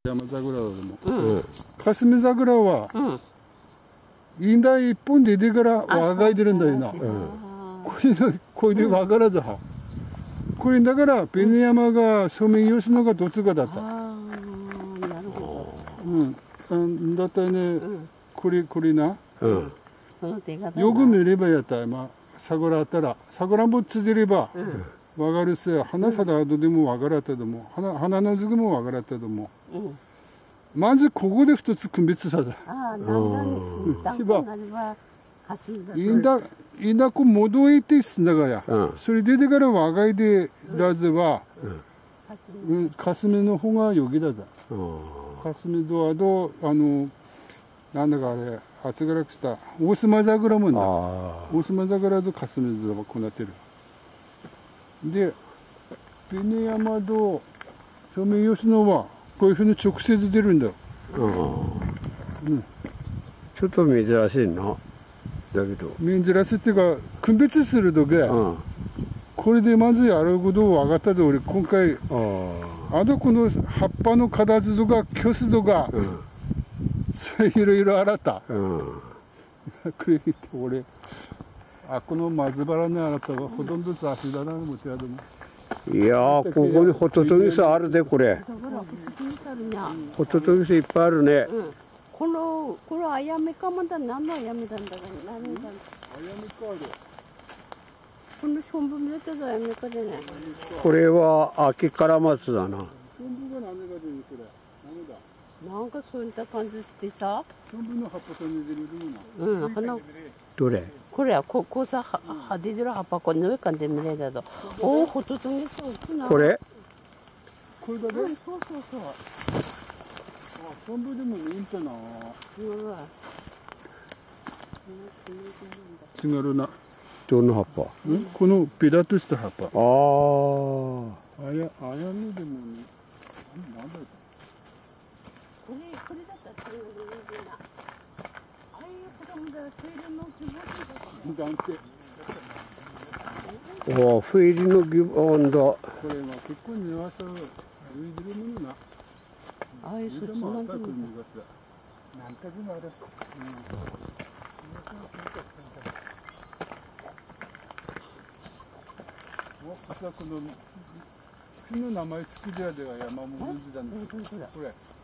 山桜でも、霞桜は、引台一本で出てから若い出るんだよな。これで分からずは。これだから紅山がソメイヨシノがどっちかだった。 なるほど。 だったらね、これな。 よく見ればやったら、桜あったら、桜もついれば、分かるし、花さだとでも分からったと思う。花の図も分からったと思う。まずここで2つ区別された。いんだこ戻えてすんだがや。それ出てから若いでらずは、霞の方がよぎだざ。霞とあと、なんだかあれ、暑がらくした大島桜もんだ。大島桜と霞とはこうなってる。で、紅山とソメイヨシノはこういうふうに直接出るんだよ。 ちょっと珍しいな。だけど。 珍しいっていうか、区別するとき、これでまずやること分かったと俺、今回、あとこの葉っぱの形とか、虚子とか、そういろいろ洗った。これ見て俺、この松原に洗ったがほとんど雑誌だな、もちろん。 いやー、ここにホトトギスあるで、これ。ホトトギスいっぱいあるね。 このあやめかまだ何のあやめなんだろう。何だ。あやめかある。このしょんぶ見れたぞあやめかでね。 これは秋から松だな。 しょんぶが何が出るこれ。何だ。 なんかそういった感じしてさ。 しょんぶの葉っぱと似てるもんな。 どれ？ これはここさは出てる葉っぱこの上からで見れたと。おおホトトギス大きな。 これ？ これだけ？ そう。 しょんぶでもいいんだな。違うな。 どの葉っぱ？ このペタッとした葉っぱ。あやめでもね。なんだろう。 これだったら違うな。ああいう子供だトイレの希望だって。 フェリーのギブオンだ。 これは結構庭さ、浮いてるものな。 ああいうそっちなんていうの。 なんかずもある。この月の名前付きでは山もみずだね。これ。